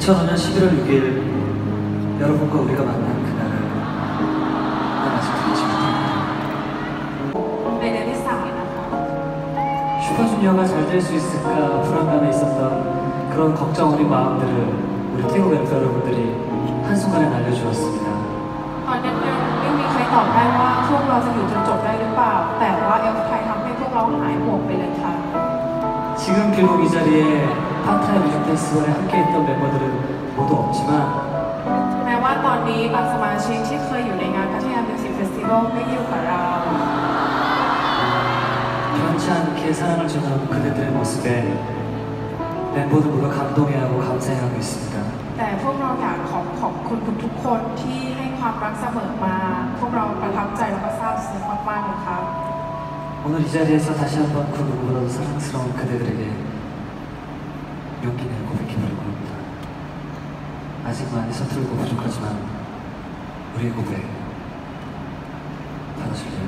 2005년 11월 6일 여러분과 우리가 만난 그날을 난 아직도 잊지 못합니다. ในเดือนที่3นะคะ 슈퍼주니어가 잘 될 수 있을까 불안감에 있었던 그런 걱정 어린 마음들을 우리 태국 멤버 여러분들이 한순간에 날려주었습니다. ตอนนั้นไม่มีใครตอบได้ว่าพวกเราจะอยู่จนจบได้หรือเปล่าแต่ว่าเอลฟ์ไทยทำให้พวกเราหายห่วงไปเลยค่ะ 지금 비록 이 자리에 파타야 뮤직 페스티벌에 함께했던 멤버들은 모두 없지만 แม้ว่าตอนนี้บางสมาชิกที่เคยอยู่ในงานพัทยามิวสิกเฟสติวัลไม่อยู่กับเรา 변치 않게 사랑을 전하는 그대들의 모습에 멤버들 모두 감동해하고 감사해하고 있습니다. แต่พวกเราอยากขอบคุณทุกๆคนที่ให้ความรักเสมอมาพวกเราประทับใจแล้วก็ซาบซึ้งมากๆเลยครับ 오늘 이 자리에서 다시 한번 그 누구보다도 사랑스러운 그대들에게 용기 내어 고백해보려고 합니다. 아직 많이 서투르고 부족하지만 우리의 고백 받아줄래요?